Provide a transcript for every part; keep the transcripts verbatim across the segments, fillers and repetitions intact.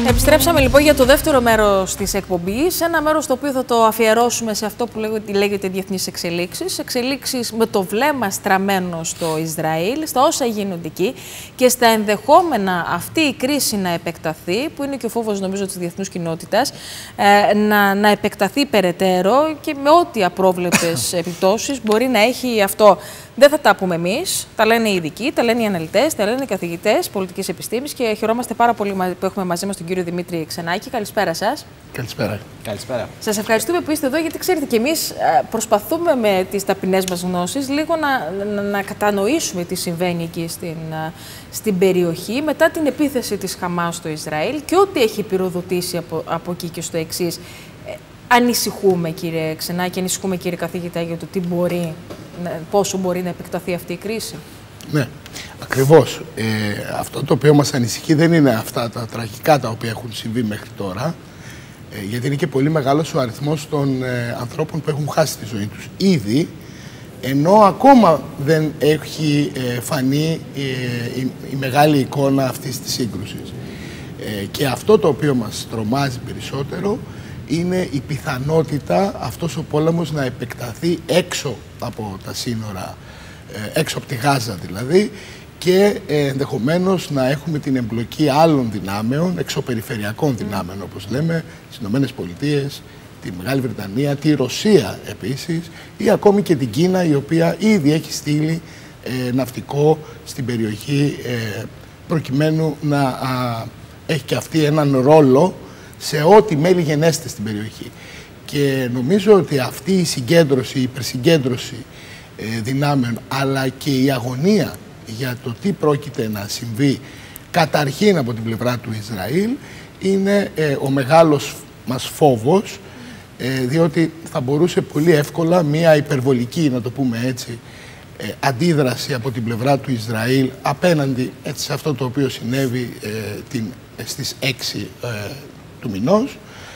Επιστρέψαμε λοιπόν για το δεύτερο μέρος της εκπομπής, ένα μέρος το οποίο θα το αφιερώσουμε σε αυτό που λέγεται, λέγεται διεθνείς εξελίξεις. Εξελίξεις με το βλέμμα στραμμένο στο Ισραήλ, στα όσα γίνονται εκεί και στα ενδεχόμενα αυτή η κρίση να επεκταθεί, που είναι και ο φόβος νομίζω της διεθνούς κοινότητας, ε, να, να επεκταθεί περαιτέρω και με ό,τι απρόβλεπτες επιπτώσεις μπορεί να έχει αυτό. Δεν θα τα πούμε εμείς, τα λένε οι ειδικοί, τα λένε οι αναλυτές, τα λένε οι καθηγητές πολιτικής επιστήμης και χαιρόμαστε πάρα πολύ που έχουμε μαζί μας τον κύριο Δημήτρη Ξενάκη. Καλησπέρα σας. Καλησπέρα. Καλησπέρα. Σας ευχαριστούμε που είστε εδώ, γιατί ξέρετε και εμείς προσπαθούμε με τις ταπεινές μας γνώσεις λίγο να, να, να κατανοήσουμε τι συμβαίνει εκεί στην, στην περιοχή μετά την επίθεση της Χαμάς στο Ισραήλ και ό,τι έχει πυροδοτήσει από, από εκεί και στο εξής. Ε, ανησυχούμε κύριε Ξενάκη, ανησυχούμε κύριε καθηγητά για το τι μπορεί, πόσο μπορεί να επεκταθεί αυτή η κρίση. Ναι, ακριβώς. Ε, αυτό το οποίο μας ανησυχεί δεν είναι αυτά τα τραγικά τα οποία έχουν συμβεί μέχρι τώρα, ε, γιατί είναι και πολύ μεγάλος ο αριθμός των ε, ανθρώπων που έχουν χάσει τη ζωή τους ήδη, ενώ ακόμα δεν έχει ε, φανεί ε, η, η μεγάλη εικόνα αυτής της σύγκρουσης. Ε, και αυτό το οποίο μας τρομάζει περισσότερο είναι η πιθανότητα αυτός ο πόλεμος να επεκταθεί έξω από τα σύνορα, έξω από τη Γάζα δηλαδή, και ενδεχομένως να έχουμε την εμπλοκή άλλων δυνάμεων, εξωπεριφερειακών δυνάμεων όπως λέμε, τις Ηνωμένες Πολιτείες, τη Μεγάλη Βρετανία, τη Ρωσία επίσης ή ακόμη και την Κίνα, η οποία ήδη έχει στείλει ε, ναυτικό στην περιοχή ε, προκειμένου να α, έχει και αυτή έναν ρόλο σε ό,τι μέλη γενέστε στην περιοχή. Και νομίζω ότι αυτή η συγκέντρωση, η υπερσυγκέντρωση ε, δυνάμεων, αλλά και η αγωνία για το τι πρόκειται να συμβεί καταρχήν από την πλευρά του Ισραήλ είναι ε, ο μεγάλος μας φόβος, ε, διότι θα μπορούσε πολύ εύκολα μια υπερβολική, να το πούμε έτσι, ε, αντίδραση από την πλευρά του Ισραήλ απέναντι έτσι, σε αυτό το οποίο συνέβη ε, την, στις έξι ε, του μηνός,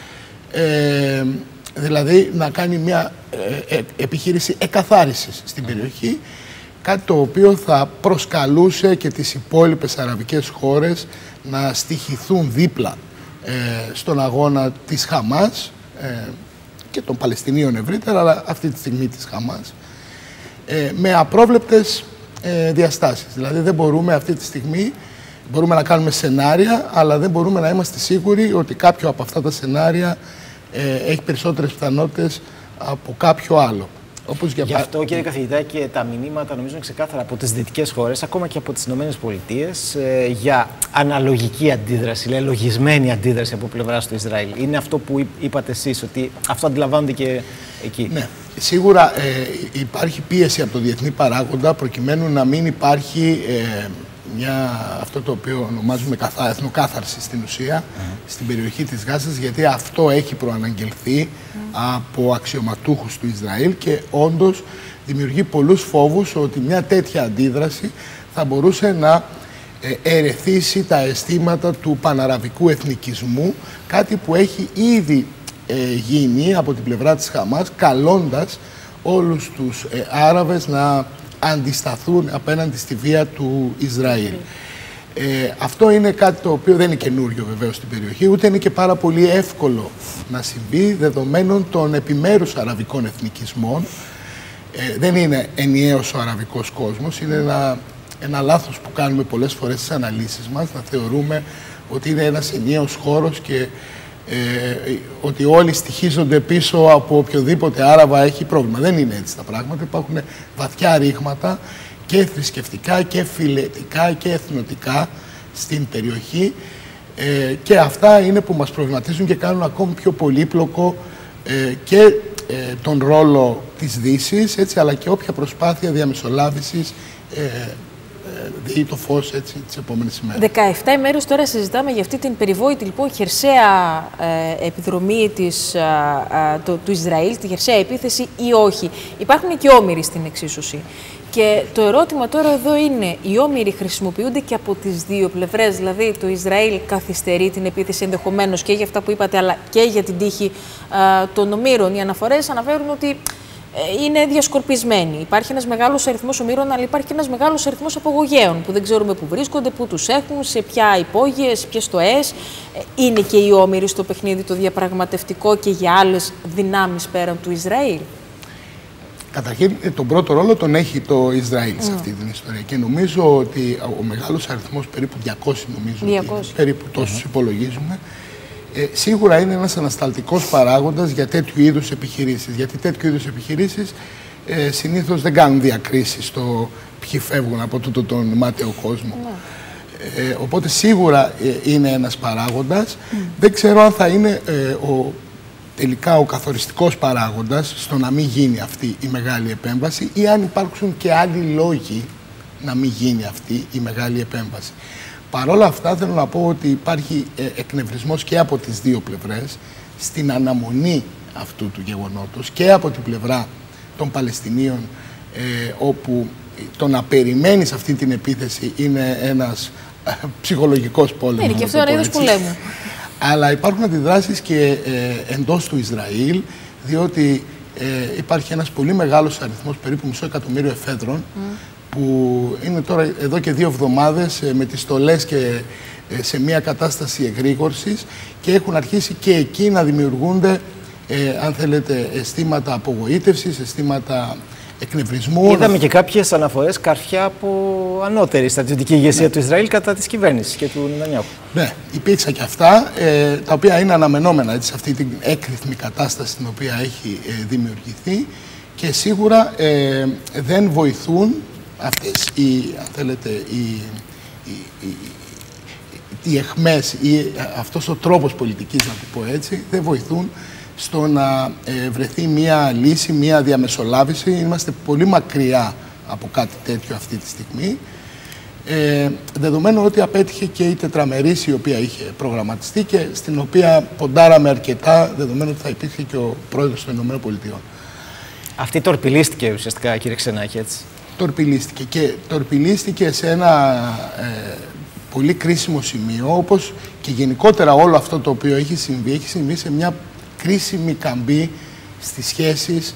ε, δηλαδή να κάνει μια ε, ε, επιχείρηση εκαθάρισης στην περιοχή, κάτι το οποίο θα προσκαλούσε και τις υπόλοιπες αραβικές χώρες να στοιχηθούν δίπλα ε, στον αγώνα της Χαμάς ε, και των Παλαιστινίων ευρύτερα, αλλά αυτή τη στιγμή της Χαμάς, ε, με απρόβλεπτες ε, διαστάσεις. Δηλαδή δεν μπορούμε αυτή τη στιγμή, μπορούμε να κάνουμε σενάρια, αλλά δεν μπορούμε να είμαστε σίγουροι ότι κάποιο από αυτά τα σενάρια ε, έχει περισσότερες πιθανότητες από κάποιο άλλο. Όπως για Γι' αυτό, κύριε καθηγητά, και τα μηνύματα νομίζω είναι ξεκάθαρα από τις δυτικές χώρες, ακόμα και από τις Ηνωμένες Πολιτείες, ε, για αναλογική αντίδραση, λέει, λογισμένη αντίδραση από πλευράς του Ισραήλ. Είναι αυτό που είπατε εσείς, ότι αυτό αντιλαμβάνονται και εκεί. Ναι. Σίγουρα ε, υπάρχει πίεση από το διεθνή παράγοντα προκειμένου να μην υπάρχει ε, μια, αυτό το οποίο ονομάζουμε καθά, εθνοκάθαρση στην ουσία, mm. στην περιοχή της Γάζας, γιατί αυτό έχει προαναγγελθεί mm. από αξιωματούχους του Ισραήλ και όντως δημιουργεί πολλούς φόβους ότι μια τέτοια αντίδραση θα μπορούσε να ε, ερεθίσει τα αισθήματα του παναραβικού εθνικισμού, κάτι που έχει ήδη ε, γίνει από την πλευρά της Χαμάς, καλώντας όλους τους ε, Άραβες να αντισταθούν απέναντι στη βία του Ισραήλ. Mm. Ε, αυτό είναι κάτι το οποίο δεν είναι καινούριο βεβαίως στην περιοχή, ούτε είναι και πάρα πολύ εύκολο να συμβεί δεδομένων των επιμέρους αραβικών εθνικισμών. Ε, δεν είναι ενιαίος ο αραβικός κόσμος, είναι ένα, ένα λάθος που κάνουμε πολλές φορές στις αναλύσεις μας, να θεωρούμε ότι είναι ένας ενιαίος χώρος και Ε, ότι όλοι στοιχίζονται πίσω από οποιοδήποτε Άραβα έχει πρόβλημα. Δεν είναι έτσι τα πράγματα. Υπάρχουν βαθιά ρήγματα και θρησκευτικά και φιλετικά και εθνοτικά στην περιοχή ε, και αυτά είναι που μας προβληματίζουν και κάνουν ακόμη πιο πολύπλοκο ε, και ε, τον ρόλο της Δύσης, έτσι, αλλά και όποια προσπάθεια διαμεσολάβησης ε, δει το φως έτσι τις επόμενες ημέρες. δεκαεπτά ημέρες τώρα συζητάμε για αυτή την περιβόητη λοιπόν χερσαία ε, επιδρομή της, ε, ε, το, του Ισραήλ, τη χερσαία επίθεση ή όχι. Υπάρχουν και όμηροι στην εξίσωση. Και το ερώτημα τώρα εδώ είναι, οι όμηροι χρησιμοποιούνται και από τις δύο πλευρές, δηλαδή το Ισραήλ καθυστερεί την επίθεση ενδεχομένως και για αυτά που είπατε, αλλά και για την τύχη ε, των ομήρων. Οι αναφορές αναφέρουν ότι είναι διασκορπισμένοι. Υπάρχει ένας μεγάλος αριθμός ομήρων, αλλά υπάρχει και ένας μεγάλος αριθμός απογωγέων που δεν ξέρουμε πού βρίσκονται, πού τους έχουν, σε ποια υπόγειες, σε ποιες στοές. Είναι και οι όμηροι στο παιχνίδι το διαπραγματευτικό και για άλλες δυνάμεις πέραν του Ισραήλ? Καταρχήν, τον πρώτο ρόλο τον έχει το Ισραήλ σε αυτή την ιστορία. Και νομίζω ότι ο μεγάλος αριθμός, περίπου διακόσιοι νομίζω, διακόσιοι. περίπου τόσους mm-hmm. υπολογίζουμε, ε, σίγουρα είναι ένας ανασταλτικός παράγοντας για τέτοιου είδους επιχειρήσεις. Γιατί τέτοιου είδους επιχειρήσεις ε, συνήθως δεν κάνουν διακρίσεις στο ποιοι φεύγουν από τούτο τον μάταιο κόσμο. Mm. Ε, οπότε σίγουρα ε, είναι ένας παράγοντας. Mm. Δεν ξέρω αν θα είναι ε, ο τελικά ο καθοριστικός παράγοντας στο να μην γίνει αυτή η μεγάλη επέμβαση ή αν υπάρξουν και άλλοι λόγοι να μην γίνει αυτή η μεγάλη επέμβαση. Παρ' όλα αυτά θέλω να πω ότι υπάρχει εκνευρισμός και από τις δύο πλευρές στην αναμονή αυτού του γεγονότος και από την πλευρά των Παλαιστινίων, ε, όπου το να περιμένεις αυτή την επίθεση είναι ένας ε, ψυχολογικός πόλεμος. Είναι και αυτό ένα είδος πολέμου. Αλλά υπάρχουν αντιδράσεις και ε, εντός του Ισραήλ, διότι ε, υπάρχει ένας πολύ μεγάλος αριθμός, περίπου μισό εκατομμύριο εφέδρων, mm. που είναι τώρα εδώ και δύο εβδομάδες ε, με τις στολές και ε, σε μια κατάσταση εγρήγορσης και έχουν αρχίσει και εκεί να δημιουργούνται, ε, αν θέλετε, αισθήματα απογοήτευσης, αισθήματα εκνευρισμού. Είδαμε και κάποιες αναφορές καρφιά από ανώτερη στρατιωτική ηγεσία ναι. του Ισραήλ κατά της κυβέρνησης και του Νετανιάχου. Ναι, υπήρξαν και αυτά, ε, τα οποία είναι αναμενόμενα έτσι, σε αυτή την έκρηθμη κατάσταση στην οποία έχει ε, δημιουργηθεί και σίγουρα ε, δεν βοηθούν αυτές οι, αν θέλετε, οι, οι, οι, οι αιχμές ή αυτός ο τρόπος πολιτικής, να το πω έτσι, δεν βοηθούν στο να ε, βρεθεί μια λύση, μια διαμεσολάβηση. Είμαστε πολύ μακριά από κάτι τέτοιο αυτή τη στιγμή. Ε, δεδομένου ότι απέτυχε και η τετραμερής η οποία είχε προγραμματιστεί και στην οποία ποντάραμε αρκετά, δεδομένου ότι θα υπήρχε και ο πρόεδρος των ΗΠΑ. Αυτή τορπιλίστηκε ουσιαστικά, κύριε Ξενάκη, έτσι. Τορπιλίστηκε και τορπιλίστηκε σε ένα ε, πολύ κρίσιμο σημείο, όπως και γενικότερα όλο αυτό το οποίο έχει συμβεί, έχει συμβεί σε μια κρίσιμη καμπή στις σχέσεις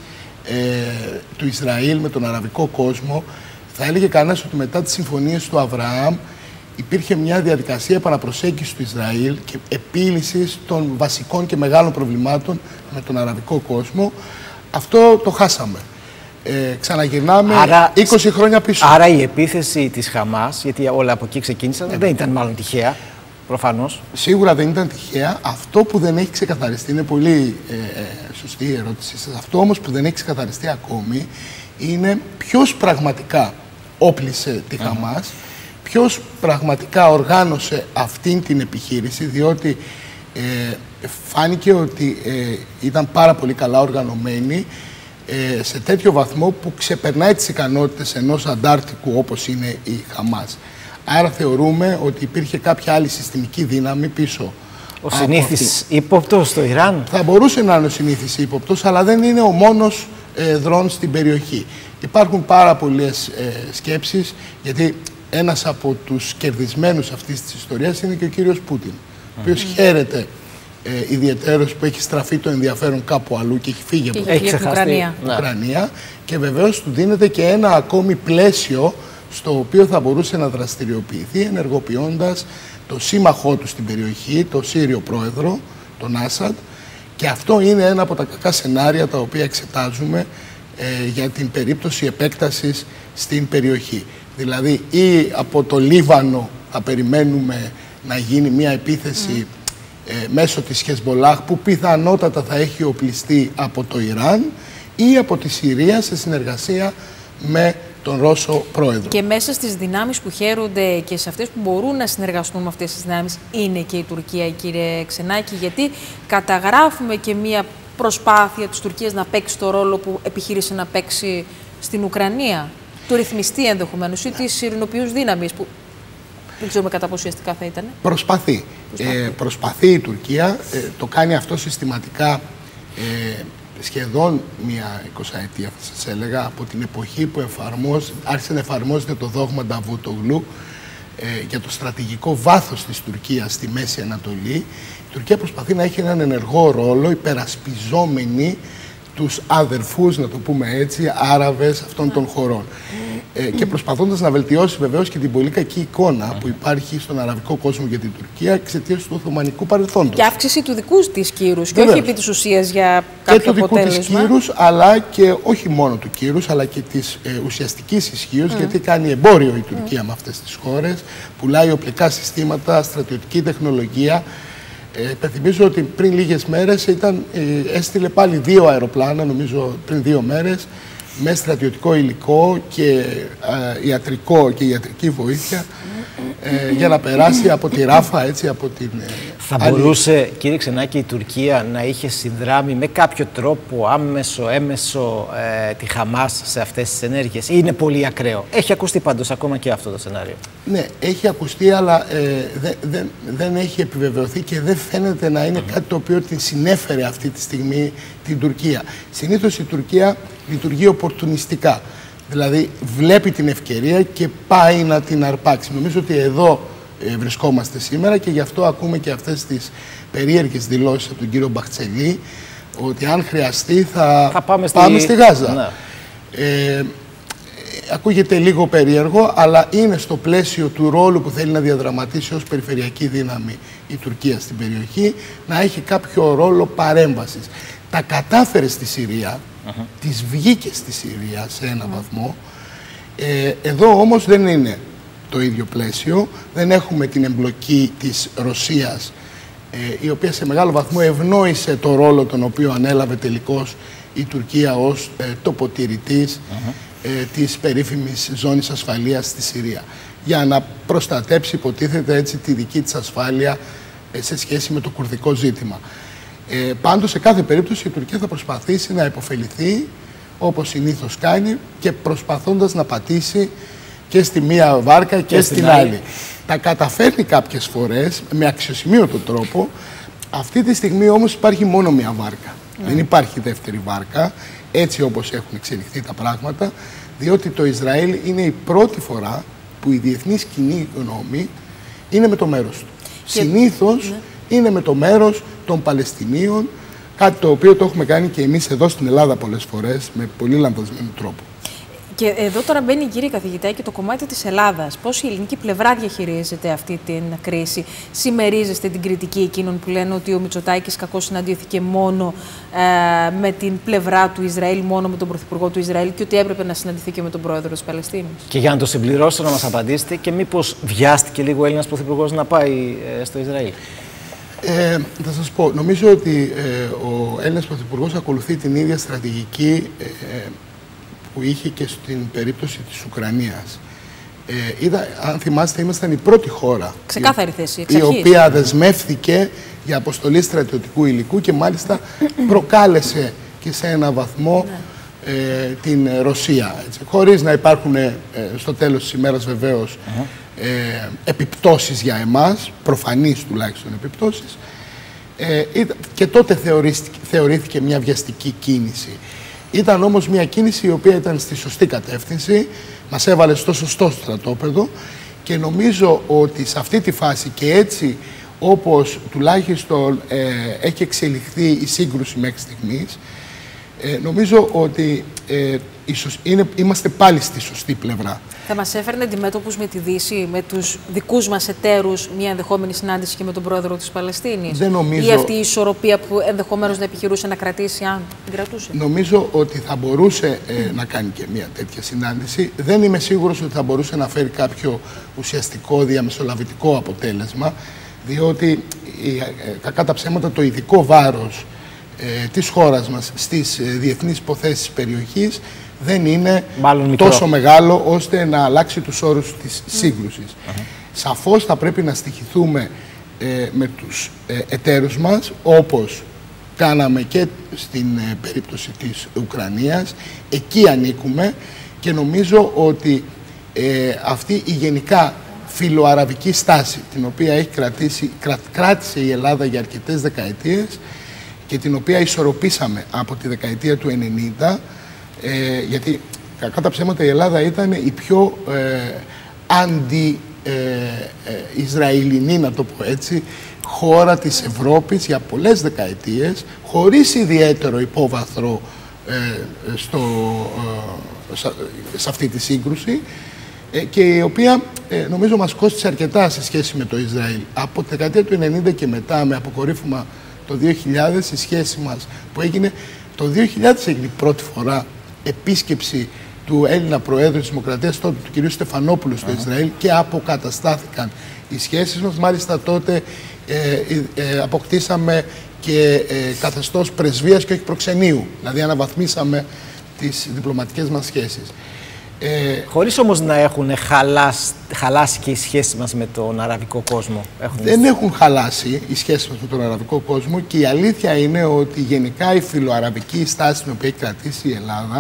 ε, του Ισραήλ με τον αραβικό κόσμο. Θα έλεγε κανένας ότι μετά τις συμφωνίες του Αβραάμ υπήρχε μια διαδικασία επαναπροσέγγισης του Ισραήλ και επίλυσης των βασικών και μεγάλων προβλημάτων με τον αραβικό κόσμο. Αυτό το χάσαμε. Ε, ξαναγυρνάμε άρα, είκοσι χρόνια πίσω. Άρα η επίθεση της Χαμάς, γιατί όλα από εκεί ξεκίνησαν, ε, δεν ήταν μάλλον τυχαία. Προφανώς. Σίγουρα δεν ήταν τυχαία. Αυτό που δεν έχει ξεκαθαριστεί, είναι πολύ ε, ε, σωστή η ερώτησή σας. Αυτό όμως που δεν έχει ξεκαθαριστεί ακόμη είναι ποιος πραγματικά όπλησε τη Χαμάς, mm-hmm. ποιος πραγματικά οργάνωσε αυτήν την επιχείρηση, διότι ε, φάνηκε ότι ε, ήταν πάρα πολύ καλά οργανωμένη ε, σε τέτοιο βαθμό που ξεπερνάει τις ικανότητες ενός αντάρτικου όπως είναι η Χαμάς. Άρα θεωρούμε ότι υπήρχε κάποια άλλη συστημική δύναμη πίσω. Ο συνήθις ύποπτος στο Ιράν. Θα μπορούσε να είναι ο συνήθις ύποπτος, αλλά δεν είναι ο μόνος ε, δρόν στην περιοχή. Υπάρχουν πάρα πολλές ε, σκέψεις, γιατί ένας από τους κερδισμένους αυτής της ιστορίας είναι και ο κύριος Πούτιν, mm. ο οποίος χαίρεται ε, ιδιαιτέρως που έχει στραφεί το ενδιαφέρον κάπου αλλού και έχει φύγει από την Ουκρανία. Ουκρανία και βεβαίως του δίνεται και ένα ακόμη πλαίσιο στο οποίο θα μπορούσε να δραστηριοποιηθεί ενεργοποιώντας το σύμμαχό του στην περιοχή, το Σύριο πρόεδρο, τον Άσαντ, και αυτό είναι ένα από τα κακά σενάρια τα οποία εξετάζουμε ε, για την περίπτωση επέκτασης στην περιοχή. Δηλαδή ή από το Λίβανο θα περιμένουμε να γίνει μια επίθεση mm. ε, μέσω της Χεσμολάχ που πιθανότατα θα έχει οπλιστεί από το Ιράν ή από τη Συρία σε συνεργασία με τον Ρώσο πρόεδρο. Και μέσα στις δυνάμεις που χαίρονται και σε αυτές που μπορούν να συνεργαστούν με αυτές τις δυνάμεις είναι και η Τουρκία, κύριε Ξενάκη, γιατί καταγράφουμε και μία προσπάθεια της Τουρκίας να παίξει το ρόλο που επιχείρησε να παίξει στην Ουκρανία, του ρυθμιστή ενδεχομένως ή της ειρηνοποιούς δύναμης, που δεν ξέρουμε κατά πόσο ουσιαστικά θα ήταν. Προσπαθεί. Προσπαθεί. Ε, προσπαθεί η Τουρκία, ε, το κάνει αυτό συστηματικά ε, σχεδόν μια εικοσαετία, θα σας έλεγα, από την εποχή που εφαρμόζ, άρχισε να εφαρμόζεται το δόγμα Νταβούτογλου ε, για το στρατηγικό βάθος της Τουρκίας στη Μέση Ανατολή. Η Τουρκία προσπαθεί να έχει έναν ενεργό ρόλο υπερασπιζόμενη τους αδερφούς, να το πούμε έτσι, Άραβες αυτών των χωρών. Ε, και προσπαθώντας να βελτιώσει βεβαίως και την πολύ κακή εικόνα που υπάρχει στον αραβικό κόσμο για την Τουρκία εξαιτίας του Οθωμανικού παρελθόντος. Και αύξηση του δικού της κύρους και όχι επί της ουσίας για κάποιο και του αποτέλεσμα. δικού της κύρους, αλλά και όχι μόνο του κύρους, αλλά και της ε, ουσιαστικής ισχύως, mm. γιατί κάνει εμπόριο η Τουρκία mm. με αυτές τις χώρες, πουλάει οπλικά συστήματα, στρατιωτική τεχνολογία. Ε, Υπενθυμίζω ότι πριν λίγες μέρες ήταν, ε, έστειλε πάλι δύο αεροπλάνα, νομίζω πριν δύο μέρες, με στρατιωτικό υλικό και ε, ιατρικό και ιατρική βοήθεια ε, για να περάσει από τη Ράφα, έτσι, από την... Ε, Θα άλλη... μπορούσε, κύριε Ξενάκη, η Τουρκία να είχε συνδράμει με κάποιο τρόπο άμεσο, έμεσο ε, τη Χαμάς σε αυτές τις ενέργειες, ή είναι πολύ ακραίο? Έχει ακουστεί πάντως ακόμα και αυτό το σενάριο. Ναι, έχει ακουστεί, αλλά ε, δε, δε, δεν έχει επιβεβαιωθεί και δεν φαίνεται να είναι mm-hmm. κάτι το οποίο την συνέφερε αυτή τη στιγμή την Τουρκία. Συνήθως η Τουρκία λειτουργεί οπορτουνιστικά. Δηλαδή βλέπει την ευκαιρία και πάει να την αρπάξει. Νομίζω ότι εδώ ε, βρισκόμαστε σήμερα και γι' αυτό ακούμε και αυτές τις περίεργες δηλώσεις από τον κύριο Μπαχτσελή, ότι αν χρειαστεί θα, θα πάμε, πάμε στη... στη Γάζα. Ναι. Ε, ακούγεται λίγο περίεργο, αλλά είναι στο πλαίσιο του ρόλου που θέλει να διαδραματίσει ως περιφερειακή δύναμη η Τουρκία στην περιοχή, να έχει κάποιο ρόλο παρέμβασης. Τα κατάφερε στη Συρία, uh-huh. τις βγήκε στη Συρία σε ένα uh-huh. βαθμό. Ε, εδώ όμως δεν είναι το ίδιο πλαίσιο. Δεν έχουμε την εμπλοκή της Ρωσίας, ε, η οποία σε μεγάλο βαθμό ευνόησε το ρόλο τον οποίο ανέλαβε τελικώς η Τουρκία ως ε, τοποτηρητής uh-huh. ε, της περίφημης ζώνης ασφαλείας στη Συρία, για να προστατέψει, υποτίθεται έτσι, τη δική της ασφάλεια ε, σε σχέση με το κουρδικό ζήτημα. Ε, πάντως, σε κάθε περίπτωση η Τουρκία θα προσπαθήσει να υποφεληθεί όπως συνήθως κάνει και προσπαθώντας να πατήσει και στη μία βάρκα και, και στην άλλη. άλλη. Τα καταφέρνει κάποιες φορές με αξιοσημείωτο τρόπο. Αυτή τη στιγμή όμως υπάρχει μόνο μία βάρκα. Mm. Δεν υπάρχει δεύτερη βάρκα, έτσι όπως έχουν εξελιχθεί τα πράγματα, διότι το Ισραήλ είναι η πρώτη φορά που η διεθνής κοινή γνώμη είναι με το μέρος του. Και... Συνήθως ναι. είναι με το μέρος των Παλαιστινίων, κάτι το οποίο το έχουμε κάνει και εμείς εδώ στην Ελλάδα πολλές φορές με πολύ λανθασμένο τρόπο. Και εδώ τώρα μπαίνει, κύριε καθηγητά, και το κομμάτι της Ελλάδας. Πώς η ελληνική πλευρά διαχειρίζεται αυτή την κρίση? Συμμερίζεστε την κριτική εκείνων που λένε ότι ο Μητσοτάκης κακώς συναντήθηκε μόνο ε, με την πλευρά του Ισραήλ, μόνο με τον Πρωθυπουργό του Ισραήλ, και ότι έπρεπε να συναντηθεί και με τον Πρόεδρο της Παλαιστίνης? Και για να το συμπληρώσω, να μας απαντήσετε, και μήπως βιάστηκε λίγο ο Έλληνας Πρωθυπουργός να πάει ε, στο Ισραήλ? Ε, θα σας πω, νομίζω ότι ε, ο Έλληνας Πρωθυπουργός ακολουθεί την ίδια στρατηγική ε, που είχε και στην περίπτωση της Ουκρανίας. Ε, είδα, αν θυμάστε, ήμασταν η πρώτη χώρα ξεκάθαρη θέση, η οποία δεσμεύθηκε για αποστολή στρατιωτικού υλικού και μάλιστα προκάλεσε και σε ένα βαθμό ναι. ε, την Ρωσία. Έτσι, χωρίς να υπάρχουν ε, στο τέλος της ημέρας βεβαίως uh-huh. ε, επιπτώσεις για εμάς, προφανείς τουλάχιστον επιπτώσεις, ε, και τότε θεωρήθηκε, θεωρήθηκε μια βιαστική κίνηση. Ήταν όμως μια κίνηση η οποία ήταν στη σωστή κατεύθυνση, μας έβαλε στο σωστό στρατόπεδο και νομίζω ότι σε αυτή τη φάση και έτσι όπως τουλάχιστον ε, έχει εξελιχθεί η σύγκρουση μέχρι στιγμής, ε, νομίζω ότι ε, ίσως είναι, είμαστε πάλι στη σωστή πλευρά. Θα μας έφερνε αντιμέτωπους με τη Δύση, με τους δικούς μας εταίρους, μια ενδεχόμενη συνάντηση και με τον πρόεδρο της Παλαιστίνης? Δεν νομίζω... Ή αυτή η ισορροπία που ενδεχομένως να επιχειρούσε να κρατήσει, αν την κρατούσε? Νομίζω ότι θα μπορούσε ε, να κάνει και μια τέτοια συνάντηση. Δεν είμαι σίγουρος ότι θα μπορούσε να φέρει κάποιο ουσιαστικό διαμεσολαβητικό αποτέλεσμα, διότι ε, κακά τα ψέματα το ειδικό βάρος ε, της χώρας μας στις ε, διεθνείς υποθέσεις της περιοχής δεν είναι τόσο μεγάλο ώστε να αλλάξει τους όρους της σύγκρουσης. Mm-hmm. Σαφώς θα πρέπει να στοιχηθούμε ε, με τους ε, εταίρους μας, όπως κάναμε και στην ε, περίπτωση της Ουκρανίας. Εκεί ανήκουμε και νομίζω ότι ε, αυτή η γενικά φιλοαραβική στάση, την οποία έχει κρατήσει, κρά, κράτησε η Ελλάδα για αρκετές δεκαετίες και την οποία ισορροπήσαμε από τη δεκαετία του ενενήντα, Ε, γιατί κακά τα ψέματα η Ελλάδα ήταν η πιο ε, αντι-Ισραηλινή, ε, ε, να το πω έτσι, χώρα της Ευρώπης για πολλές δεκαετίες, χωρίς ιδιαίτερο υπόβαθρο ε, στο, ε, σε αυτή τη σύγκρουση ε, και η οποία ε, νομίζω μας κόστησε αρκετά σε σχέση με το Ισραήλ. Από τη δεκαετία του ενενήντα και μετά, με αποκορύφωμα το δύο χιλιάδες, η σχέση μας που έγινε το δύο χιλιάδες έγινε η πρώτη φορά επίσκεψη του Έλληνα Προέδρου της Δημοκρατίας, τότε του κυρίου Στεφανόπουλου στο uh-huh. Ισραήλ, και αποκαταστάθηκαν οι σχέσεις μας. Μάλιστα τότε ε, ε, αποκτήσαμε και ε, καθεστώς πρεσβείας και όχι προξενείου, δηλαδή αναβαθμίσαμε τις διπλωματικές μας σχέσεις. Ε, Χωρίς όμως να έχουν χαλάσει, χαλάσει και οι σχέσεις μας με τον αραβικό κόσμο. Έχουν... Δεν έχουν χαλάσει οι σχέσεις μας με τον αραβικό κόσμο, και η αλήθεια είναι ότι γενικά η φιλοαραβική στάση την οποία έχει κρατήσει η Ελλάδα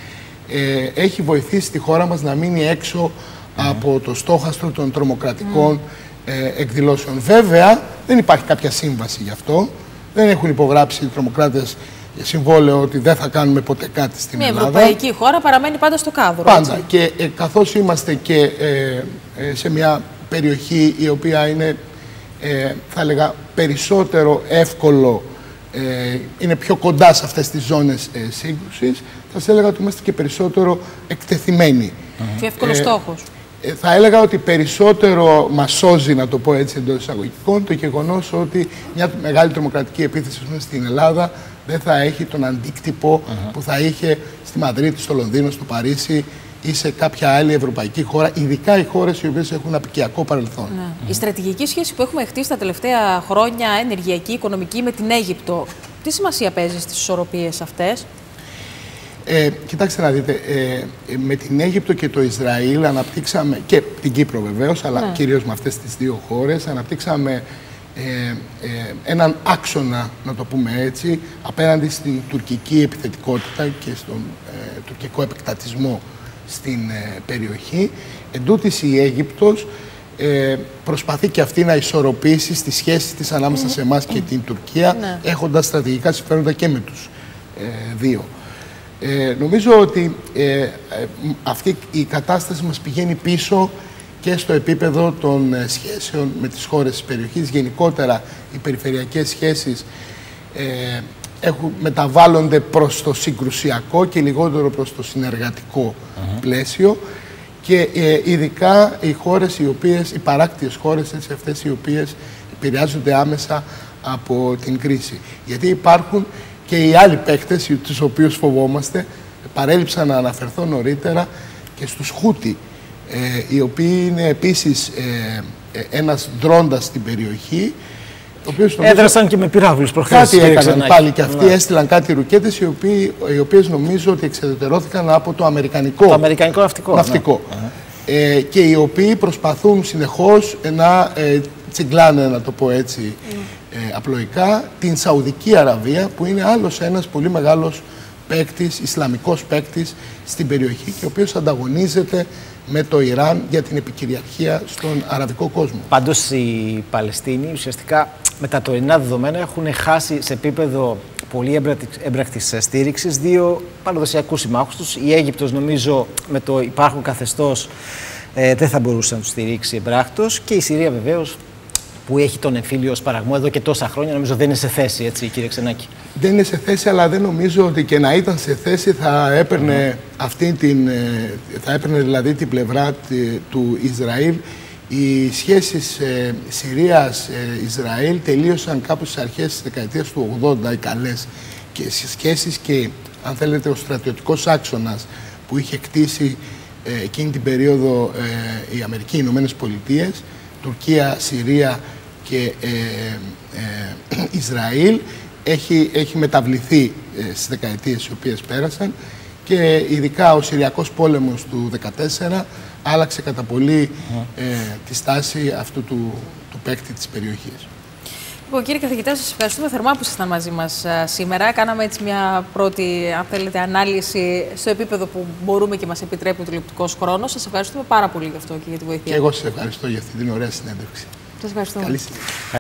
ε, έχει βοηθήσει τη χώρα μας να μείνει έξω mm. από το στόχαστρο των τρομοκρατικών mm. ε, εκδηλώσεων. Βέβαια, δεν υπάρχει κάποια σύμβαση γι' αυτό. Δεν έχουν υπογράψει οι τρομοκράτες συμβόλαιο ότι δεν θα κάνουμε ποτέ κάτι στην Μια Ελλάδα. Μια ευρωπαϊκή χώρα παραμένει πάντα στο κάδρο. Πάντα. Έτσι. Και ε, καθώς είμαστε και ε, ε, σε μια περιοχή η οποία είναι, ε, θα έλεγα, περισσότερο εύκολο, ε, είναι πιο κοντά σε αυτές τις ζώνες ε, σύγκρουσης, θα σας έλεγα ότι είμαστε και περισσότερο εκτεθειμένοι. Mm-hmm. Πιο εύκολος ε, στόχος. Ε, θα έλεγα ότι περισσότερο μας σώζει, να το πω έτσι εντός εισαγωγικών, το γεγονός ότι μια μεγάλη τρομοκρατική επίθεση στην Ελλάδα δεν θα έχει τον αντίκτυπο uh-huh. που θα είχε στη Μαδρίτη, στο Λονδίνο, στο Παρίσι ή σε κάποια άλλη ευρωπαϊκή χώρα, ειδικά οι χώρες οι οποίες έχουν απικιακό παρελθόν. Ναι. Mm-hmm. Η στρατηγική σχέση που έχουμε χτίσει τα τελευταία χρόνια, ενεργειακή, οικονομική, με την Αίγυπτο, τι σημασία παίζει στις ισορροπίες αυτές? Ε, κοιτάξτε να δείτε, ε, με την Αίγυπτο και το Ισραήλ αναπτύξαμε, και την Κύπρο βεβαίως, αλλά ναι. κυρίως με αυτές τις δύο χώρες, αναπτύξαμε ε, ε, έναν άξονα, να το πούμε έτσι, απέναντι στην τουρκική επιθετικότητα και στον ε, τουρκικό επεκτατισμό στην ε, περιοχή. Εν τούτης, η Αίγυπτος ε, προσπαθεί και αυτή να ισορροπήσει στις σχέσεις της ανάμεσα σε εμάς και την Τουρκία, ναι. έχοντας στρατηγικά συμφέροντα και με τους ε, δύο. Ε, νομίζω ότι ε, ε, αυτή η κατάσταση μας πηγαίνει πίσω και στο επίπεδο των ε, σχέσεων με τις χώρες της περιοχής. Γενικότερα, οι περιφερειακές σχέσεις ε, έχουν, μεταβάλλονται προς το συγκρουσιακό και λιγότερο προς το συνεργατικό uh-huh. πλαίσιο, και ε, ειδικά οι χώρες οι οποίες, οι παράκτιες χώρες, έτσι, αυτές οι οποίες επηρεάζονται άμεσα από την κρίση. Γιατί υπάρχουν και οι άλλοι παίκτες, τους οποίους φοβόμαστε. Παρέλειψα να αναφερθώ νωρίτερα και στους Χούτι, ε, οι οποίοι είναι επίσης ε, ε, ένας δρόντας στην περιοχή. Έδρασαν και με πυράβλους προχθές. Κάτι έκαναν πάλι και αυτοί, ναι. έστειλαν κάτι ρουκέτες, οι, οποίοι, οι οποίες νομίζω ότι εξεδετερώθηκαν από το αμερικανικό, το αμερικανικό ναυτικό. ναυτικό. Ναι. Ε, και οι οποίοι προσπαθούν συνεχώς να ε, τσιγκλάνε, να το πω έτσι, mm. Ε, απλοϊκά, την Σαουδική Αραβία, που είναι άλλος ένας πολύ μεγάλος παίκτης, ισλαμικός παίκτης στην περιοχή, και ο οποίος ανταγωνίζεται με το Ιράν για την επικυριαρχία στον αραβικό κόσμο. Πάντως οι Παλαιστίνοι ουσιαστικά με τα τωρινά δεδομένα έχουν χάσει σε επίπεδο πολύ έμπρακτης στήριξης δύο παραδοσιακούς συμμάχους τους. Η Αίγυπτος, νομίζω, με το υπάρχον καθεστώς ε, δεν θα μπορούσε να τους στηρίξει εμπράκτος, και η Συρία βεβαίως, που έχει τον εμφύλιο ως παραγμό εδώ και τόσα χρόνια, νομίζω δεν είναι σε θέση, έτσι, κύριε Ξενάκη. Δεν είναι σε θέση, αλλά δεν νομίζω ότι και να ήταν σε θέση θα έπαιρνε, mm. αυτή την, θα έπαιρνε δηλαδή την πλευρά του Ισραήλ. Οι σχέσεις ε, Συρίας-Ισραήλ τελείωσαν κάπου στις αρχές της δεκαετίας του ογδόντα, οι καλές, και στις σχέσεις, και αν θέλετε ο στρατιωτικός άξονας που είχε κτίσει ε, εκείνη την περίοδο ε, η Αμερική, οι Ηνωμένες Πολιτείες, Τουρκία, Συρία και ε, ε, Ισραήλ, έχει, έχει μεταβληθεί ε, στις δεκαετίες οι οποίες πέρασαν, και ειδικά ο Συριακός πόλεμος του δύο χιλιάδες δεκατέσσερα άλλαξε κατά πολύ ε, τη στάση αυτού του, του παίκτη της περιοχής. Λοιπόν, κύριε καθηγητά, σας ευχαριστούμε θερμά που ήσασταν μαζί μας α, σήμερα. Κάναμε έτσι μια πρώτη, αν θέλετε, ανάλυση στο επίπεδο που μπορούμε και μας επιτρέπει ο τηλεοπτικός χρόνος. Σας ευχαριστούμε πάρα πολύ γι' αυτό και για τη βοήθεια. Και εγώ σας ευχαριστώ για αυτή την ωραία συνέντευξη. Σας ευχαριστούμε. Καλή συνέχεια.